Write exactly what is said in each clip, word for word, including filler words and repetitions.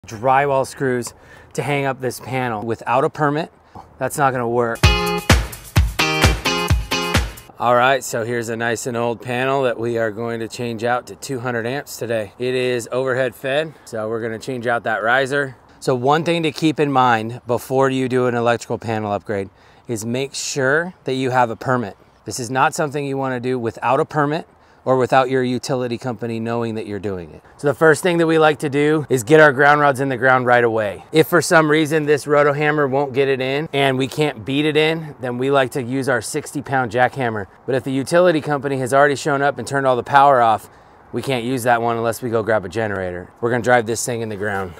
drywall screws to hang up this panel without a permit. That's not gonna work. All right, so here's a nice and old panel that we are going to change out to two hundred amps today. It is overhead fed, so we're gonna change out that riser. So one thing to keep in mind before you do an electrical panel upgrade is make sure that you have a permit. This is not something you wanna do without a permit or without your utility company knowing that you're doing it. So the first thing that we like to do is get our ground rods in the ground right away. If for some reason this roto hammer won't get it in and we can't beat it in, then we like to use our sixty pound jackhammer. But if the utility company has already shown up and turned all the power off, we can't use that one unless we go grab a generator. We're gonna drive this thing in the ground.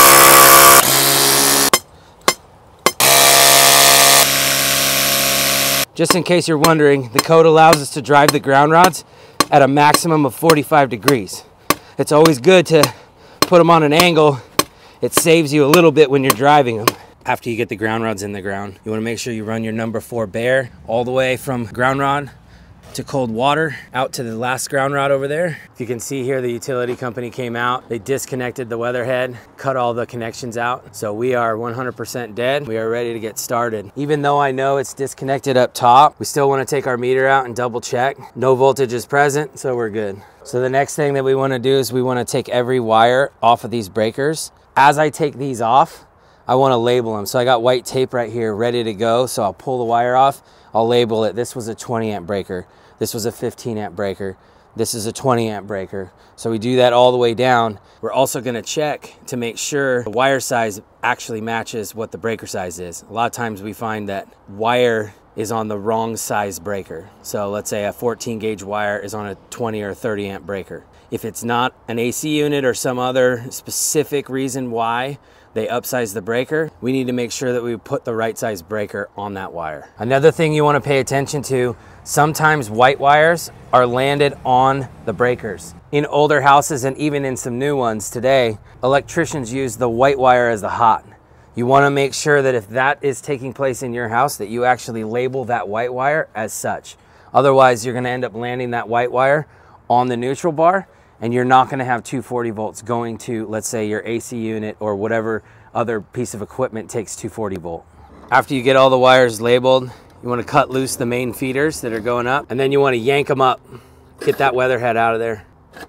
Just in case you're wondering, the code allows us to drive the ground rods at a maximum of forty-five degrees. It's always good to put them on an angle. It saves you a little bit when you're driving them. After you get the ground rods in the ground, you wanna make sure you run your number four bare all the way from ground rod to cold water out to the last ground rod over there. If you can see here, the utility company came out, they disconnected the Weatherhead, cut all the connections out. So we are one hundred percent dead. We are ready to get started. Even though I know it's disconnected up top, we still wanna take our meter out and double check. No voltage is present, so we're good. So the next thing that we wanna do is we wanna take every wire off of these breakers. As I take these off, I wanna label them. So I got white tape right here ready to go. So I'll pull the wire off, I'll label it. This was a twenty amp breaker. This was a fifteen amp breaker. This is a twenty amp breaker. So we do that all the way down. We're also gonna check to make sure the wire size actually matches what the breaker size is. A lot of times we find that wire is on the wrong size breaker. So let's say a fourteen gauge wire is on a twenty or thirty amp breaker. If it's not an A C unit or some other specific reason why they upsize the breaker, we need to make sure that we put the right size breaker on that wire. Another thing you want to pay attention to, sometimes white wires are landed on the breakers. In older houses and even in some new ones today, electricians use the white wire as the hot. You want to make sure that if that is taking place in your house, that you actually label that white wire as such. Otherwise, you're going to end up landing that white wire on the neutral bar, and you're not going to have two forty volts going to, let's say, your A C unit or whatever other piece of equipment takes two forty volt. After you get all the wires labeled, you want to cut loose the main feeders that are going up, and then you want to yank them up. Get that Weatherhead out of there.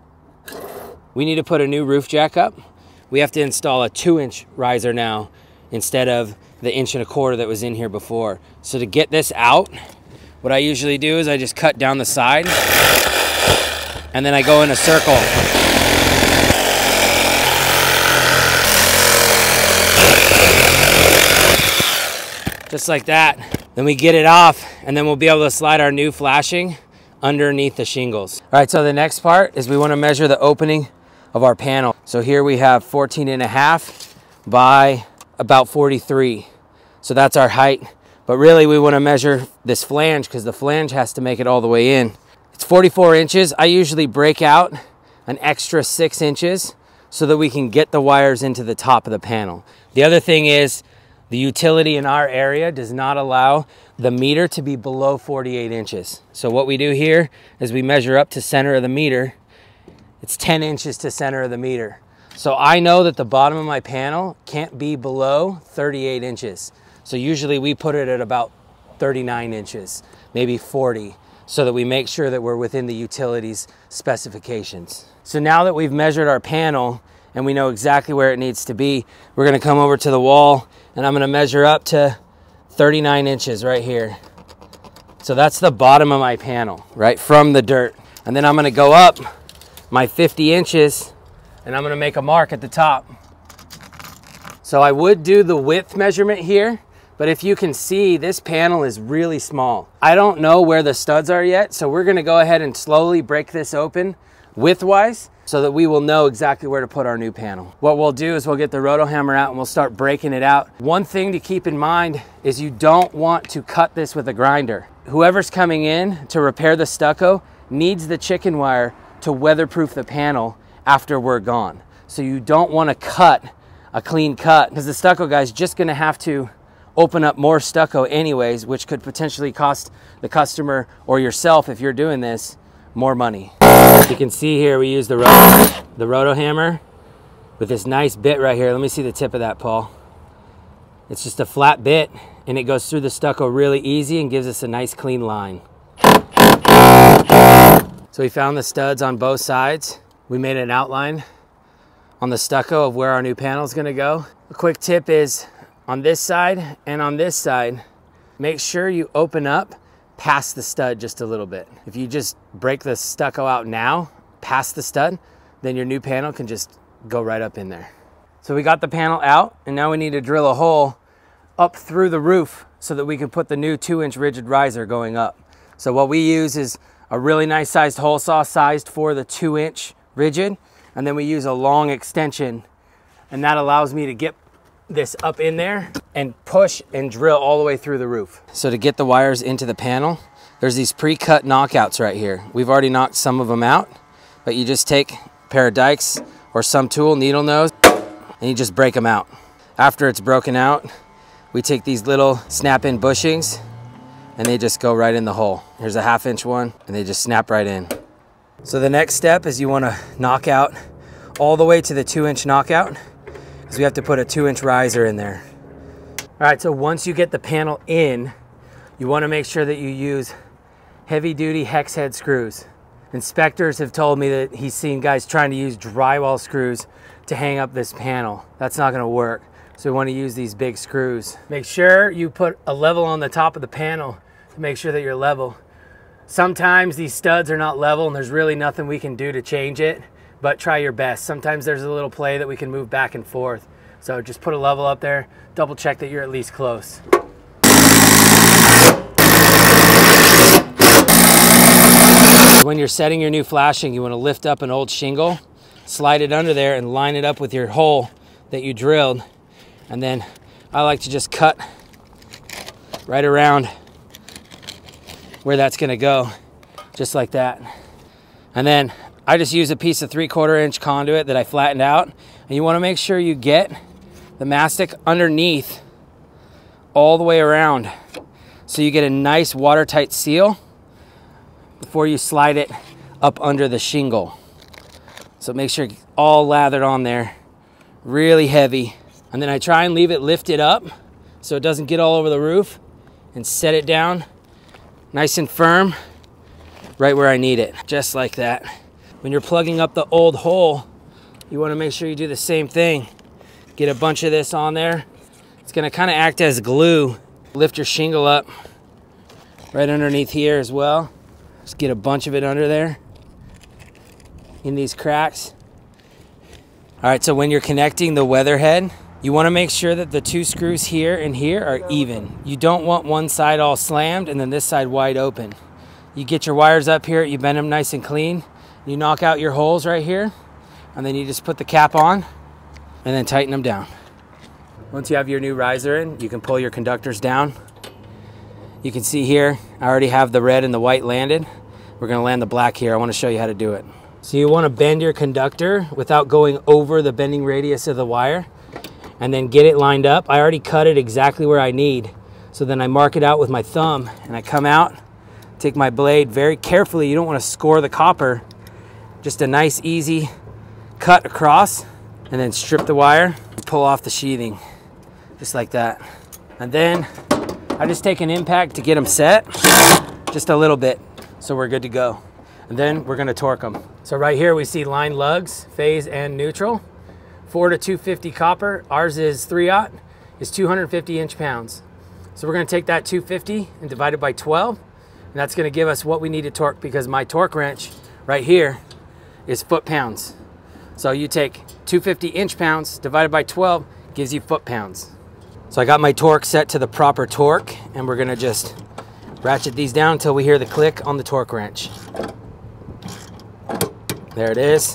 We need to put a new roof jack up. We have to install a two inch riser now instead of the inch and a quarter that was in here before. So to get this out, what I usually do is I just cut down the side and then I go in a circle. Just like that. Then we get it off, and then we'll be able to slide our new flashing underneath the shingles. All right, so the next part is we want to measure the opening of our panel. So here we have fourteen and a half by about forty-three. So that's our height. But really we want to measure this flange because the flange has to make it all the way in. It's forty-four inches. I usually break out an extra six inches so that we can get the wires into the top of the panel. The other thing is the utility in our area does not allow the meter to be below forty-eight inches. So what we do here is we measure up to center of the meter. It's ten inches to center of the meter. So I know that the bottom of my panel can't be below thirty-eight inches. So usually we put it at about thirty-nine inches, maybe forty. So that we make sure that we're within the utility's specifications. So now that we've measured our panel and we know exactly where it needs to be, we're gonna come over to the wall and I'm gonna measure up to thirty-nine inches right here. So that's the bottom of my panel, right from the dirt. And then I'm gonna go up my fifty inches and I'm gonna make a mark at the top. So I would do the width measurement here, but if you can see, this panel is really small. I don't know where the studs are yet, so we're gonna go ahead and slowly break this open width-wise so that we will know exactly where to put our new panel. What we'll do is we'll get the roto hammer out and we'll start breaking it out. One thing to keep in mind is you don't want to cut this with a grinder. Whoever's coming in to repair the stucco needs the chicken wire to weatherproof the panel after we're gone. So you don't wanna cut a clean cut because the stucco guy's just gonna have to open up more stucco anyways, which could potentially cost the customer or yourself, if you're doing this, more money. You can see here we use the roto, the roto hammer with this nice bit right here. Let me see the tip of that, Paul. It's just a flat bit, and it goes through the stucco really easy and gives us a nice clean line. So we found the studs on both sides. We made an outline on the stucco of where our new panel is gonna go. A quick tip is on this side and on this side, make sure you open up past the stud just a little bit. If you just break the stucco out now, past the stud, then your new panel can just go right up in there. So we got the panel out, and now we need to drill a hole up through the roof so that we can put the new two inch rigid riser going up. So what we use is a really nice sized hole saw sized for the two inch rigid, and then we use a long extension, and that allows me to get this up in there and push and drill all the way through the roof. So to get the wires into the panel, there's these pre-cut knockouts right here. We've already knocked some of them out, but you just take a pair of dikes or some tool, needle nose, and you just break them out. After it's broken out, we take these little snap-in bushings and they just go right in the hole. Here's a half inch one, and they just snap right in. So the next step is you want to knock out all the way to the two inch knockout, because we have to put a two inch riser in there. All right, so once you get the panel in, you want to make sure that you use heavy duty hex head screws. Inspectors have told me that he's seen guys trying to use drywall screws to hang up this panel. That's not going to work. So we want to use these big screws. Make sure you put a level on the top of the panel to make sure that you're level. Sometimes these studs are not level and there's really nothing we can do to change it, but try your best. Sometimes there's a little play that we can move back and forth. So just put a level up there, double check that you're at least close. When you're setting your new flashing, you want to lift up an old shingle, slide it under there and line it up with your hole that you drilled. And then I like to just cut right around where that's gonna go, just like that. And then I just use a piece of three quarter inch conduit that I flattened out. And you wanna make sure you get the mastic underneath all the way around, so you get a nice watertight seal before you slide it up under the shingle. So make sure it's all lathered on there, really heavy. And then I try and leave it lifted up so it doesn't get all over the roof, and set it down nice and firm right where I need it, just like that. When you're plugging up the old hole, you want to make sure you do the same thing. Get a bunch of this on there. It's going to kind of act as glue. Lift your shingle up right underneath here as well. Just get a bunch of it under there in these cracks. All right, so when you're connecting the Weatherhead, you want to make sure that the two screws here and here are even. You don't want one side all slammed and then this side wide open. You get your wires up here, you bend them nice and clean, you knock out your holes right here, and then you just put the cap on and then tighten them down. Once you have your new riser in, you can pull your conductors down. You can see here, I already have the red and the white landed. We're gonna land the black here. I wanna show you how to do it. So you wanna bend your conductor without going over the bending radius of the wire, and then get it lined up. I already cut it exactly where I need. So then I mark it out with my thumb, and I come out, take my blade very carefully. You don't wanna score the copper. Just a nice, easy cut across, and then strip the wire, pull off the sheathing, just like that. And then I just take an impact to get them set, just a little bit, so we're good to go. And then we're gonna torque them. So right here we see line lugs, phase and neutral. four to two fifty copper. Ours is three aught, is two hundred fifty inch pounds. So we're gonna take that two fifty and divide it by twelve, and that's gonna give us what we need to torque, because my torque wrench right here is foot pounds. So you take two fifty inch pounds divided by twelve, gives you foot pounds. So I got my torque set to the proper torque, and we're gonna just ratchet these down until we hear the click on the torque wrench. There it is.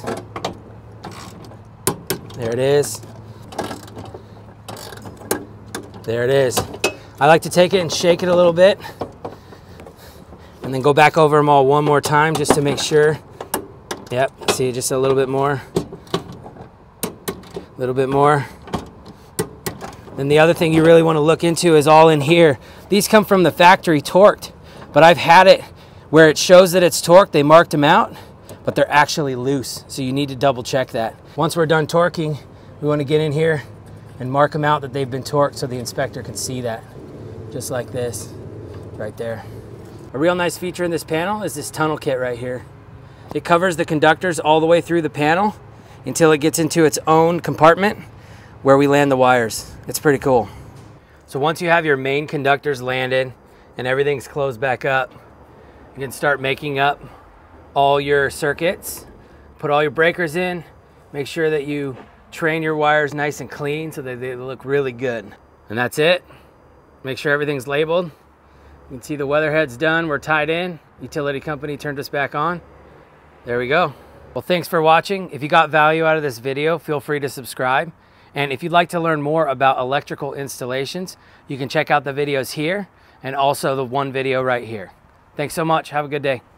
There it is. There it is. I like to take it and shake it a little bit, and then go back over them all one more time just to make sure. Yep, see, just a little bit more. A little bit more. Then the other thing you really want to look into is all in here. These come from the factory torqued, but I've had it where it shows that it's torqued, they marked them out, but they're actually loose. So you need to double check that. Once we're done torquing, We want to get in here and mark them out that they've been torqued so the inspector can see that. Just like this, right there. A real nice feature in this panel is this tunnel kit right here. It covers the conductors all the way through the panel until it gets into its own compartment where we land the wires. It's pretty cool. So once you have your main conductors landed and everything's closed back up, you can start making up all your circuits, put all your breakers in, make sure that you train your wires nice and clean so that they look really good. And that's it. Make sure everything's labeled. You can see the weatherhead's done, we're tied in. Utility company turned us back on. There we go. Well, thanks for watching. If you got value out of this video, feel free to subscribe. And if you'd like to learn more about electrical installations, you can check out the videos here and also the one video right here. Thanks so much. Have a good day.